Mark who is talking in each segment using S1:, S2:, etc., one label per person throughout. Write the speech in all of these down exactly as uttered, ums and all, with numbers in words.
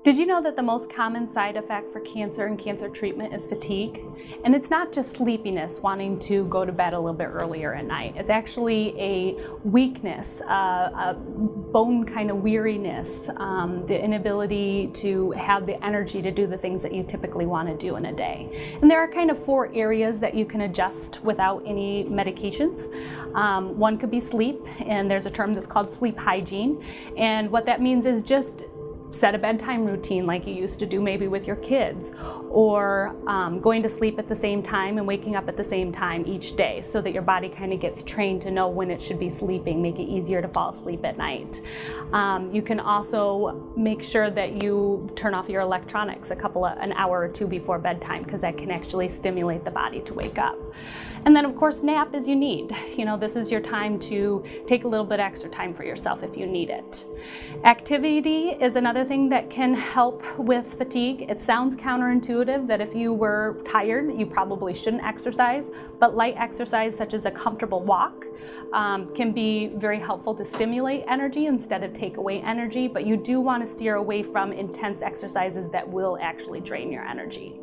S1: Did you know that the most common side effect for cancer and cancer treatment is fatigue? And it's not just sleepiness, wanting to go to bed a little bit earlier at night. It's actually a weakness, uh, a bone kind of weariness, um, the inability to have the energy to do the things that you typically want to do in a day. And there are kind of four areas that you can adjust without any medications. Um, one could be sleep, and there's a term that's called sleep hygiene. And what that means is just set a bedtime routine like you used to do maybe with your kids, or um, going to sleep at the same time and waking up at the same time each day so that your body kind of gets trained to know when it should be sleeping, make it easier to fall asleep at night. Um, you can also make sure that you turn off your electronics a couple of, an hour or two before bedtime, because that can actually stimulate the body to wake up. And then of course nap as you need. You know, this is your time to take a little bit extra time for yourself if you need it. Activity is another thing that can help with fatigue. It sounds counterintuitive that if you were tired, you probably shouldn't exercise, but light exercise such as a comfortable walk um, can be very helpful to stimulate energy instead of take away energy, but you do want to steer away from intense exercises that will actually drain your energy.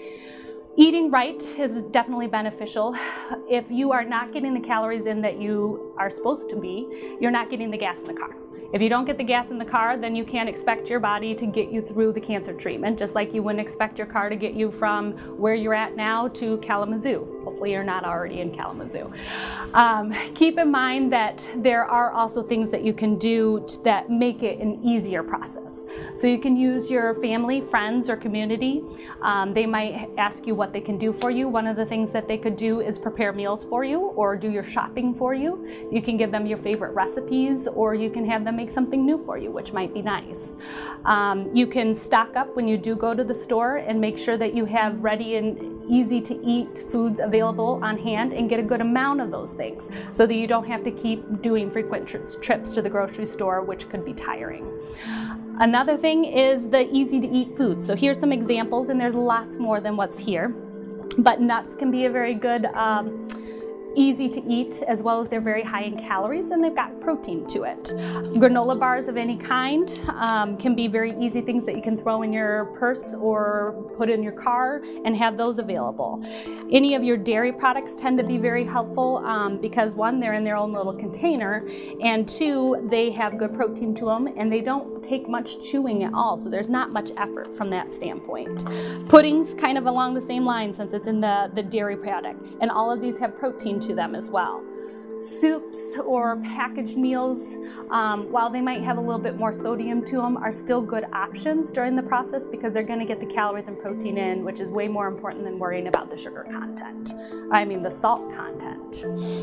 S1: Eating right is definitely beneficial. If you are not getting the calories in that you are supposed to be, you're not getting the gas in the car. If you don't get the gas in the car, then you can't expect your body to get you through the cancer treatment, just like you wouldn't expect your car to get you from where you're at now to Kalamazoo. Hopefully you're not already in Kalamazoo. Um, keep in mind that there are also things that you can do that make it an easier process. So you can use your family, friends, or community. Um, they might ask you what they can do for you. One of the things that they could do is prepare meals for you or do your shopping for you. You can give them your favorite recipes, or you can have them make something new for you, which might be nice. Um, you can stock up when you do go to the store and make sure that you have ready and easy to eat foods available on hand, and get a good amount of those things so that you don't have to keep doing frequent trips, trips to the grocery store, which could be tiring. Another thing is the easy to eat food. So here's some examples, and there's lots more than what's here, but nuts can be a very good um, easy to eat, as well as they're very high in calories and they've got protein to it. Granola bars of any kind um, can be very easy things that you can throw in your purse or put in your car and have those available. Any of your dairy products tend to be very helpful um, because one, they're in their own little container, and two, they have good protein to them and they don't take much chewing at all, so there's not much effort from that standpoint. Puddings, kind of along the same line since it's in the, the dairy product, and all of these have protein to them as well. Soups or packaged meals, um, while they might have a little bit more sodium to them, are still good options during the process because they're going to get the calories and protein in, which is way more important than worrying about the sugar content. I mean the salt content.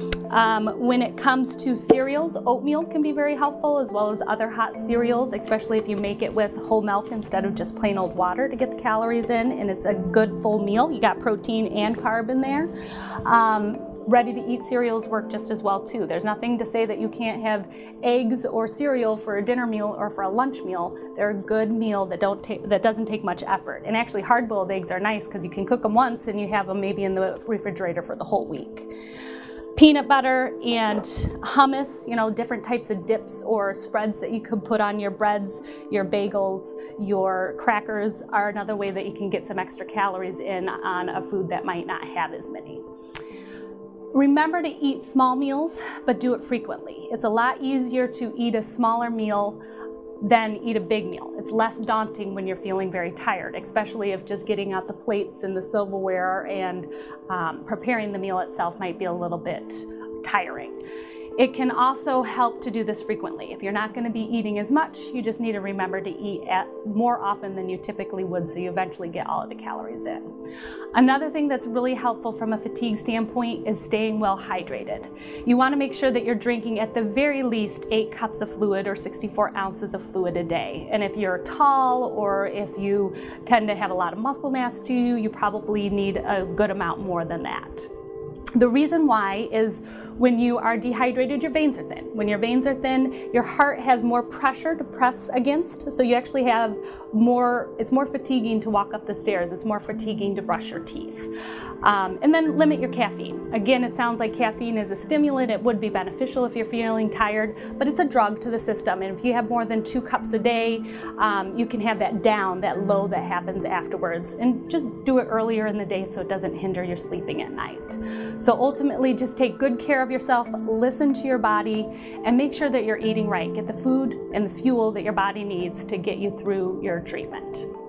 S1: Um, when it comes to cereals, oatmeal can be very helpful, as well as other hot cereals, especially if you make it with whole milk instead of just plain old water to get the calories in, and it's a good full meal. You got protein and carb in there. Um, Ready-to-eat cereals work just as well too. There's nothing to say that you can't have eggs or cereal for a dinner meal or for a lunch meal. They're a good meal that don't take that doesn't take much effort. And actually, hard-boiled eggs are nice because you can cook them once and you have them maybe in the refrigerator for the whole week. Peanut butter and hummus, you know, different types of dips or spreads that you could put on your breads, your bagels, your crackers are another way that you can get some extra calories in on a food that might not have as many. Remember to eat small meals, but do it frequently. It's a lot easier to eat a smaller meal than eat a big meal. It's less daunting when you're feeling very tired, especially if just getting out the plates and the silverware and um, preparing the meal itself might be a little bit tiring. It can also help to do this frequently. If you're not going to be eating as much, you just need to remember to eat at more often than you typically would, so you eventually get all of the calories in. Another thing that's really helpful from a fatigue standpoint is staying well hydrated. You want to make sure that you're drinking at the very least eight cups of fluid or sixty-four ounces of fluid a day. And if you're tall or if you tend to have a lot of muscle mass to you, you probably need a good amount more than that. The reason why is when you are dehydrated, your veins are thin. When your veins are thin, your heart has more pressure to press against, so you actually have more, it's more fatiguing to walk up the stairs, it's more fatiguing to brush your teeth. Um, and then limit your caffeine. Again, it sounds like caffeine is a stimulant, it would be beneficial if you're feeling tired, but it's a drug to the system, and if you have more than two cups a day, um, you can have that down, that low that happens afterwards, and just do it earlier in the day so it doesn't hinder your sleeping at night. So ultimately, just take good care of yourself, listen to your body, and make sure that you're eating right. Get the food and the fuel that your body needs to get you through your treatment.